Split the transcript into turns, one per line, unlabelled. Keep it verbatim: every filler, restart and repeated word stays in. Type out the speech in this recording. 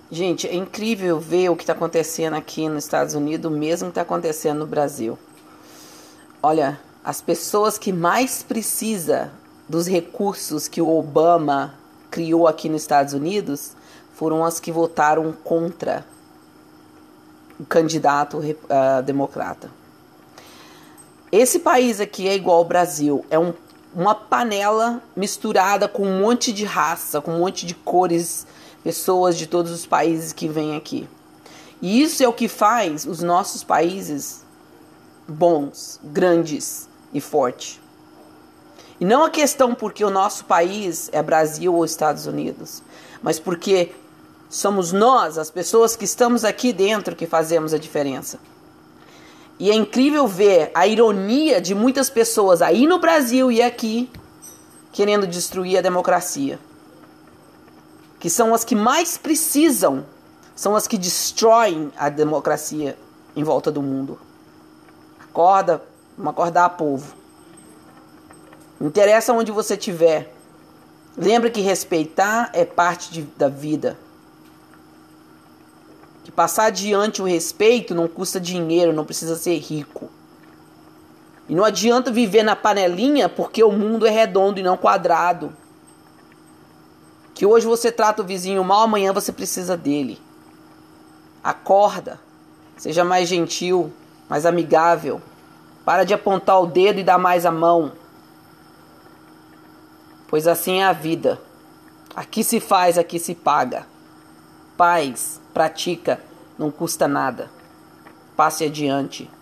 Gente, é incrível ver o que está acontecendo aqui nos Estados Unidos, mesmo que está acontecendo no Brasil. Olha, as pessoas que mais precisam dos recursos que o Obama criou aqui nos Estados Unidos foram as que votaram contra o candidato uh, democrata. Esse país aqui é igual ao Brasil, é um, uma panela misturada com um monte de raça, com um monte de cores, pessoas de todos os países que vêm aqui. E isso é o que faz os nossos países bons, grandes e fortes. E não a questão porque o nosso país é Brasil ou Estados Unidos, mas porque somos nós, as pessoas que estamos aqui dentro, que fazemos a diferença. E é incrível ver a ironia de muitas pessoas aí no Brasil e aqui querendo destruir a democracia. Que são as que mais precisam, são as que destroem a democracia em volta do mundo. Acorda, vamos acordar, povo. Não interessa onde você estiver. Lembre que respeitar é parte de, da vida. Que passar adiante o respeito não custa dinheiro, não precisa ser rico. E não adianta viver na panelinha porque o mundo é redondo e não quadrado. Que hoje você trata o vizinho mal, amanhã você precisa dele. Acorda. Seja mais gentil, mais amigável. Para de apontar o dedo e dar mais a mão. Pois assim é a vida. Aqui se faz, aqui se paga. Paz, pratica, não custa nada. Passe adiante.